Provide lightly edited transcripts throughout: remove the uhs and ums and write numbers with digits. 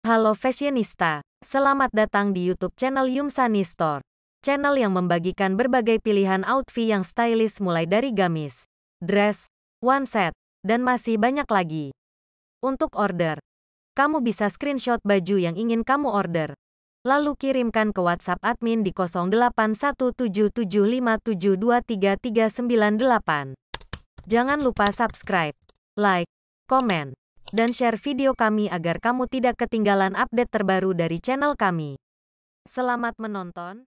Halo fashionista, selamat datang di YouTube channel Yumsani Store. Channel yang membagikan berbagai pilihan outfit yang stylish mulai dari gamis, dress, one set, dan masih banyak lagi. Untuk order, kamu bisa screenshot baju yang ingin kamu order. Lalu kirimkan ke WhatsApp admin di 081775723398. Jangan lupa subscribe, like, komen, dan share video kami agar kamu tidak ketinggalan update terbaru dari channel kami. Selamat menonton.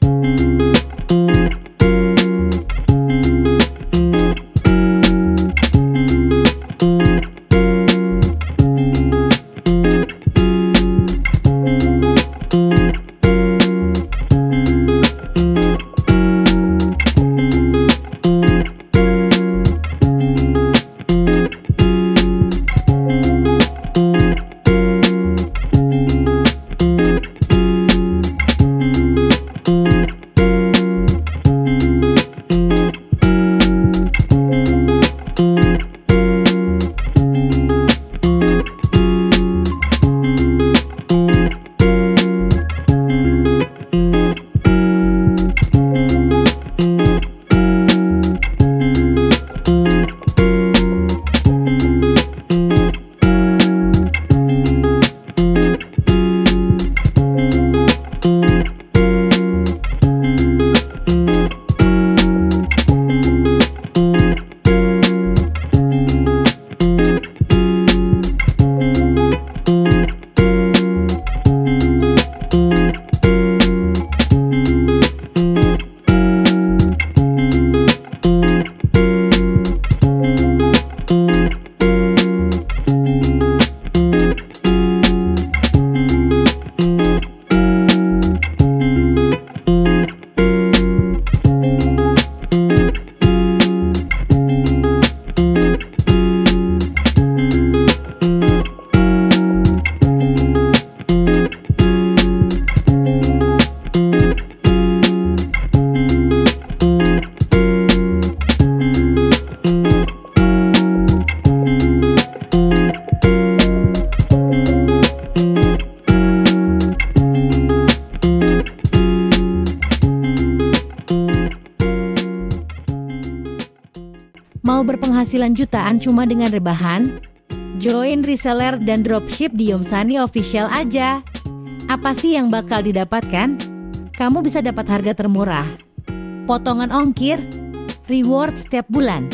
Mau berpenghasilan jutaan cuma dengan rebahan? Join reseller dan dropship di Yumsani Official aja. Apa sih yang bakal didapatkan? Kamu bisa dapat harga termurah, potongan ongkir, reward setiap bulan,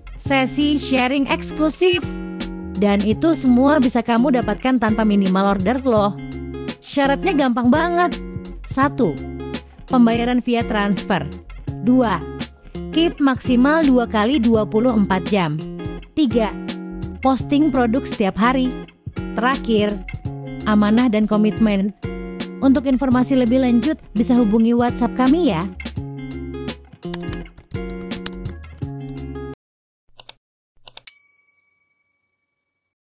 sesi sharing eksklusif, dan itu semua bisa kamu dapatkan tanpa minimal order loh. Syaratnya gampang banget. 1. Pembayaran via transfer. 2. Keep maksimal 2 kali 24 jam. 3. Posting produk setiap hari. Terakhir, amanah dan komitmen. Untuk informasi lebih lanjut bisa hubungi WhatsApp kami ya.